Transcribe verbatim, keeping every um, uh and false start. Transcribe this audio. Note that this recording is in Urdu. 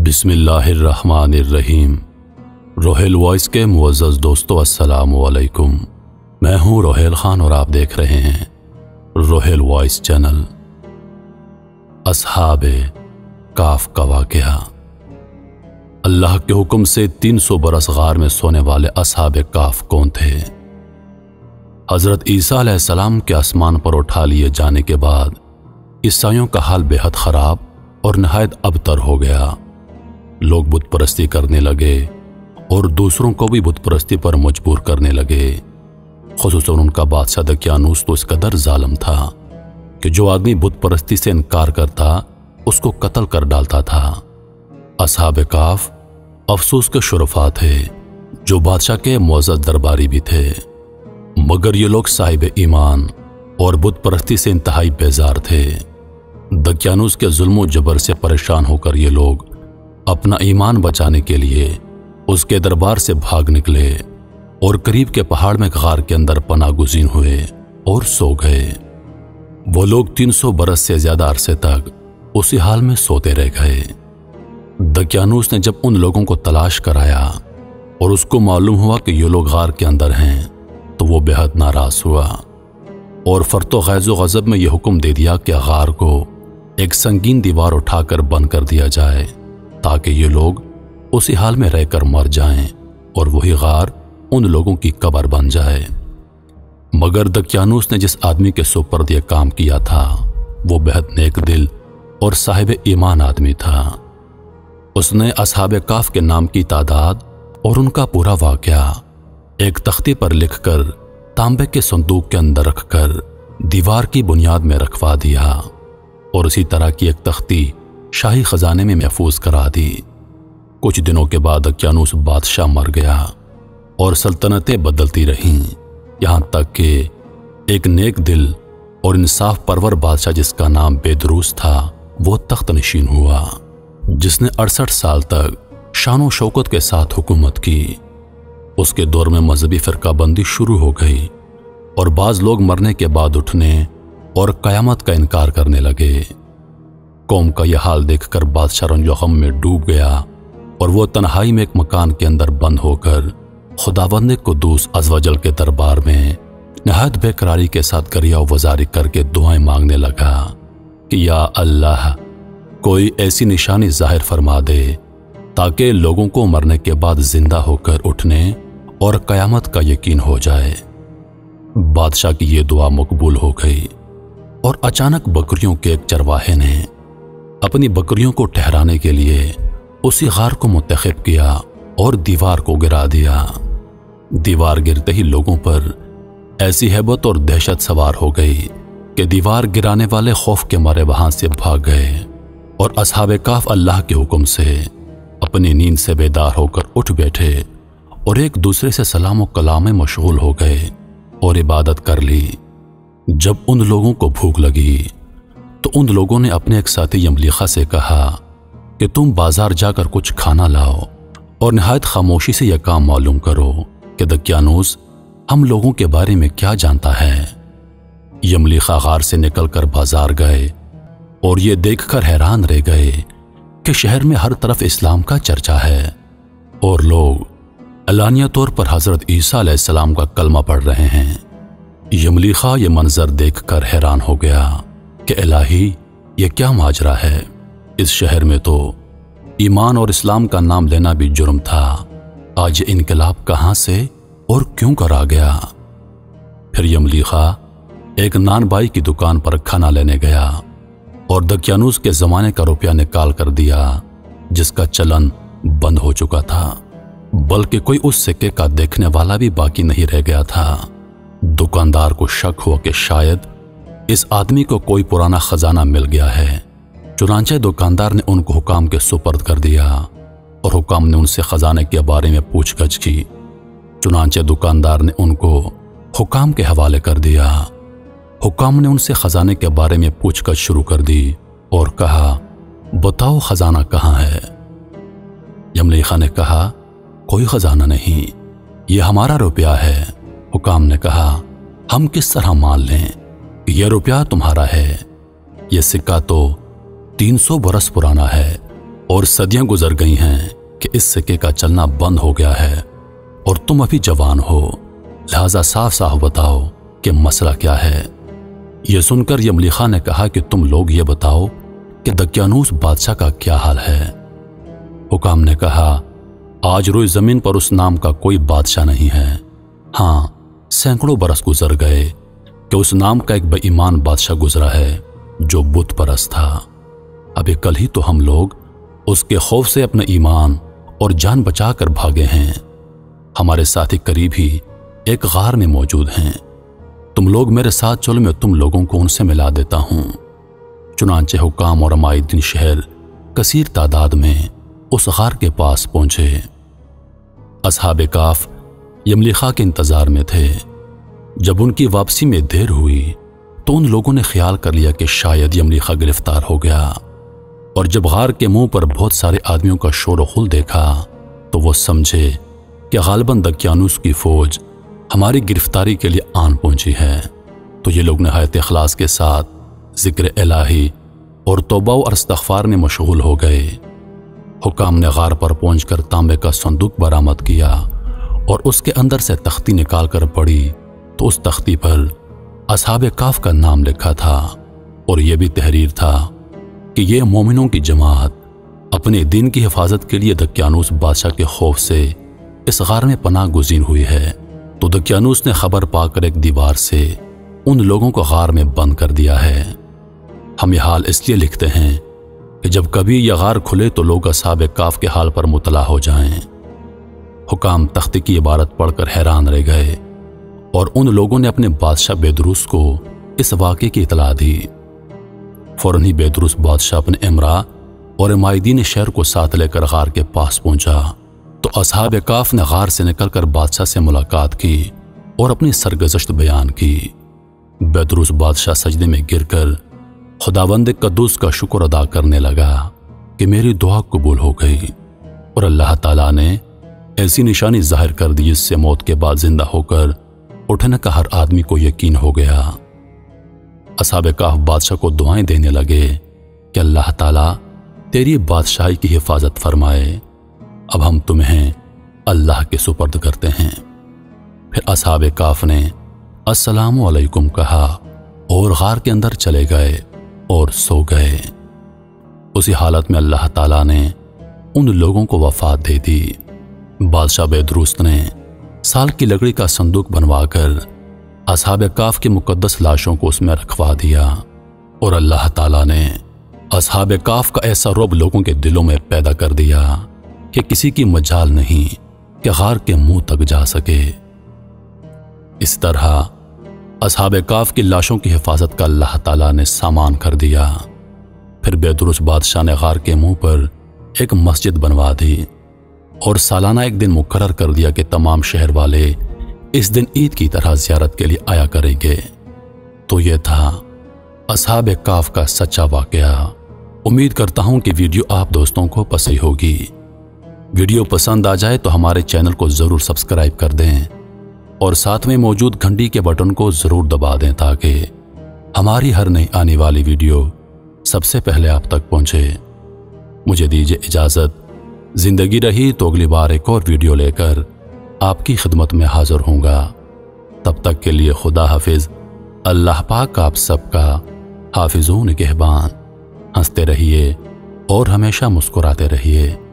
بسم اللہ الرحمن الرحیم۔ روہیل وائس کے معزز دوستو السلام علیکم۔ میں ہوں روہیل خان اور آپ دیکھ رہے ہیں روہیل وائس چینل۔ اصحاب کاف کا واقعہ۔ اللہ کے حکم سے تین سو برس غار میں سونے والے اصحاب کاف کون تھے؟ حضرت عیسیٰ علیہ السلام کے آسمان پر اٹھا لیے جانے کے بعد عیسائیوں کا حال بے حد خراب اور نہایت ابتر ہو گیا۔ لوگ بت پرستی کرنے لگے اور دوسروں کو بھی بت پرستی پر مجبور کرنے لگے۔ خصوصاً ان کا بادشاہ دقیانوس تو اس قدر ظالم تھا کہ جو آدمی بت پرستی سے انکار کرتا اس کو قتل کر ڈالتا تھا۔ اصحاب کاف افسوس کے شرفاء تھے جو بادشاہ کے معزز درباری بھی تھے، مگر یہ لوگ صاحب ایمان اور بت پرستی سے انتہائی بیزار تھے۔ دقیانوس کے ظلم و جبر سے پریشان ہو کر یہ لوگ اپنا ایمان بچانے کے لیے اس کے دربار سے بھاگ نکلے اور قریب کے پہاڑ میں غار کے اندر پناہ گزین ہوئے اور سو گئے۔ وہ لوگ تین سو برس سے زیادہ عرصے تک اسی حال میں سوتے رہ گئے۔ دقیانوس نے جب ان لوگوں کو تلاش کرایا اور اس کو معلوم ہوا کہ یہ لوگ غار کے اندر ہیں تو وہ بے حد ناراض ہوا اور فرط و غیظ و غضب میں یہ حکم دے دیا کہ غار کو ایک سنگین دیوار اٹھا کر بند کر دیا جائے تاکہ یہ لوگ اسی حال میں رہ کر مر جائیں اور وہی غار ان لوگوں کی قبر بن جائے۔ مگر دقیانوس نے جس آدمی کے سپرد یہ کام کیا تھا وہ بہت نیک دل اور صاحب ایمان آدمی تھا۔ اس نے اصحاب کاف کے نام کی تعداد اور ان کا پورا واقعہ ایک تختی پر لکھ کر تانبے کے صندوق کے اندر رکھ کر دیوار کی بنیاد میں رکھوا دیا اور اسی طرح کی ایک تختی شاہی خزانے میں محفوظ کرا دی۔ کچھ دنوں کے بعد دقیانوس بادشاہ مر گیا اور سلطنتیں بدلتی رہیں، یہاں تک کہ ایک نیک دل اور انصاف پرور بادشاہ جس کا نام بیدروس تھا وہ تخت نشین ہوا، جس نے اڑسٹھ سال تک شان و شوکت کے ساتھ حکومت کی۔ اس کے دور میں مذہبی فرقہ بندی شروع ہو گئی اور بعض لوگ مرنے کے بعد اٹھنے اور قیامت کا انکار کرنے لگے۔ قوم کا یہ حال دیکھ کر بادشاہ رنج و غم میں ڈوب گیا اور وہ تنہائی میں ایک مکان کے اندر بند ہو کر خداوند قدوس عز و جل کے دربار میں نہایت بے قراری کے ساتھ گریہ و وزاری کر کے دعائیں مانگنے لگا کہ یا اللہ کوئی ایسی نشانی ظاہر فرما دے تاکہ لوگوں کو مرنے کے بعد زندہ ہو کر اٹھنے اور قیامت کا یقین ہو جائے۔ بادشاہ کی یہ دعا مقبول ہو گئی اور اچانک بکریوں کے ایک چرواہے نے اپنی بکریوں کو ٹھہرانے کے لیے اسی غار کو منتخب کیا اور دیوار کو گرا دیا۔ دیوار گرتے ہی لوگوں پر ایسی ہیبت اور دہشت سوار ہو گئی کہ دیوار گرانے والے خوف کے مارے وہاں سے بھاگ گئے اور اصحاب کاف اللہ کے حکم سے اپنی نیند سے بیدار ہو کر اٹھ بیٹھے اور ایک دوسرے سے سلام و کلام میں مشغول ہو گئے اور عبادت کر لی۔ جب ان لوگوں کو بھوک لگی تو ان لوگوں نے اپنے ایک ساتھی یملیخا سے کہا کہ تم بازار جا کر کچھ کھانا لاؤ اور نہایت خاموشی سے یہ کام معلوم کرو کہ دقیانوس ہم لوگوں کے بارے میں کیا جانتا ہے۔ یملیخا غار سے نکل کر بازار گئے اور یہ دیکھ کر حیران رہ گئے کہ شہر میں ہر طرف اسلام کا چرچا ہے اور لوگ علانیہ طور پر حضرت عیسیٰ علیہ السلام کا کلمہ پڑھ رہے ہیں۔ یملیخا یہ منظر دیکھ کر حیران ہو گیا کہ الہی یہ کیا ماجرا ہے، اس شہر میں تو ایمان اور اسلام کا نام لینا بھی جرم تھا، آج یہ انقلاب کہاں سے اور کیوں کرا گیا؟ پھر یملیخا ایک نان بائی کی دکان پر کھانا لینے گیا اور دقیانوس کے زمانے کا روپیہ نکال کر دیا جس کا چلن بند ہو چکا تھا، بلکہ کوئی اس سکے کا دیکھنے والا بھی باقی نہیں رہ گیا تھا۔ دکاندار کو شک ہوا کہ شاید اس آدمی کو کوئی پرانا خزانہ مل گیا ہے، چنانچہ دکاندار نے ان کو حکام کے سپرد کر دیا اور حکام نے ان سے خزانے کے بارے میں پوچھ گچھ کی۔ چنانچہ دکاندار نے ان کو حکام کے حوالے کر دیا۔ حکام نے ان سے خزانے کے بارے میں پوچھ گچھ شروع کر دی اور کہا بتاؤ خزانہ کہاں ہے؟ یملیخا نے کہا کوئی خزانہ نہیں، یہ ہمارا روپیہ ہے۔ حکام نے کہا ہم کس طرح مان لیں کہ یہ روپیہ تمہارا ہے؟ یہ سکہ تو تین سو برس پرانا ہے اور صدیاں گزر گئی ہیں کہ اس سکے کا چلنا بند ہو گیا ہے اور تم ابھی جوان ہو، لہذا صاف صاف بتاؤ کہ مسئلہ کیا ہے۔ یہ سن کر یملیخا نے کہا کہ تم لوگ یہ بتاؤ کہ دقیانوس بادشاہ کا کیا حال ہے۔ حکام نے کہا، آج روئی زمین پر اس نام کا کوئی بادشاہ نہیں ہے۔ ہاں، سینکڑوں برس گزر گئے کہ اس نام کا ایک بے ایمان بادشاہ گزرا ہے جو بت پرست تھا۔ ابھی کل ہی تو ہم لوگ اس کے خوف سے اپنا ایمان اور جان بچا کر بھاگے ہیں۔ ہمارے ساتھی قریب ہی ایک غار میں موجود ہیں، تم لوگ میرے ساتھ چلو، میں تم لوگوں کو ان سے ملا دیتا ہوں۔ چنانچہ حکام اور عمائدین شہر کثیر تعداد میں اس غار کے پاس پہنچے۔ اصحاب کاف یملیخا کے انتظار میں تھے۔ جب ان کی واپسی میں دیر ہوئی تو ان لوگوں نے خیال کر لیا کہ شاید یملیخا گرفتار ہو گیا، اور جب غار کے منہ پر بہت سارے آدمیوں کا شور و غل دیکھا تو وہ سمجھے کہ غالباً دقیانوس کی فوج ہماری گرفتاری کے لیے آن پہنچی ہے۔ تو یہ لوگ نہایت اخلاص کے ساتھ ذکر الہی اور توبہ و استغفار میں مشغول ہو گئے۔ حکام نے غار پر پہنچ کر تانبے کا صندوق برآمد کیا اور اس کے اندر سے تختی نکال کر پڑھی تو اس تختی پر اصحاب کاف کا نام لکھا تھا، اور یہ بھی تحریر تھا کہ یہ مومنوں کی جماعت اپنے دین کی حفاظت کے لیے دقیانوس بادشاہ کے خوف سے اس غار میں پناہ گزین ہوئی ہے۔ تو دقیانوس نے خبر پا کر ایک دیوار سے ان لوگوں کو غار میں بند کر دیا ہے۔ ہم یہ حال اس لیے لکھتے ہیں کہ جب کبھی یہ غار کھلے تو لوگ اصحاب کاف کے حال پر مطلع ہو جائیں۔ حکام تختی کی عبارت پڑھ کر حیران رہ گئے، اور ان لوگوں نے اپنے بادشاہ بیدروس کو اس واقعے کی اطلاع دی۔ فوراً ہی بیدروس بادشاہ اپنے امراء اور عمائدین شہر کو ساتھ لے کر غار کے پاس پہنچا تو اصحاب کاف نے غار سے نکل کر بادشاہ سے ملاقات کی اور اپنی سرگزشت بیان کی۔ بیدروس بادشاہ سجدے میں گر کر خداوند قدوس کا شکر ادا کرنے لگا کہ میری دعا قبول ہو گئی، اور اللہ تعالیٰ نے ایسی نشانی ظاہر کر دی جس سے موت کے بعد زندہ ہو کر اٹھنے کا ہر آدمی کو یقین ہو گیا۔ اصحاب کاف بادشاہ کو دعائیں دینے لگے کہ اللہ تعالیٰ تیری بادشاہی کی حفاظت فرمائے، اب ہم تمہیں اللہ کے سپرد کرتے ہیں۔ پھر اصحاب کاف نے السلام علیکم کہا اور غار کے اندر چلے گئے اور سو گئے۔ اسی حالت میں اللہ تعالیٰ نے ان لوگوں کو وفات دے دی۔ بادشاہ بیدروس نے سال کی لکڑی کا صندوق بنوا کر اصحاب کاف کی مقدس لاشوں کو اس میں رکھوا دیا، اور اللہ تعالیٰ نے اصحاب کاف کا ایسا رعب لوگوں کے دلوں میں پیدا کر دیا کہ کسی کی مجال نہیں کہ غار کے منہ تک جا سکے۔ اس طرح اصحاب کاف کی لاشوں کی حفاظت کا اللہ تعالیٰ نے سامان کر دیا۔ پھر بیدروس بادشاہ نے غار کے منہ پر ایک مسجد بنوا دی اور سالانہ ایک دن مقرر کر دیا کہ تمام شہر والے اس دن عید کی طرح زیارت کے لیے آیا کریں گے۔ تو یہ تھا اصحاب کاف کا سچا واقعہ۔ امید کرتا ہوں کہ ویڈیو آپ دوستوں کو پسند ہوگی۔ ویڈیو پسند آ جائے تو ہمارے چینل کو ضرور سبسکرائب کر دیں اور ساتھ میں موجود گھنٹی کے بٹن کو ضرور دبا دیں تاکہ ہماری ہر نئی آنے والی ویڈیو سب سے پہلے آپ تک پہنچے۔ مجھے دیجیے اجازت، زندگی رہی تو اگلی بار ایک اور ویڈیو لے کر آپ کی خدمت میں حاضر ہوں گا۔ تب تک کے لیے خدا حافظ۔ اللہ پاک آپ سب کا حافظ و نگہبان۔ ہنستے رہیے اور ہمیشہ مسکراتے رہیے۔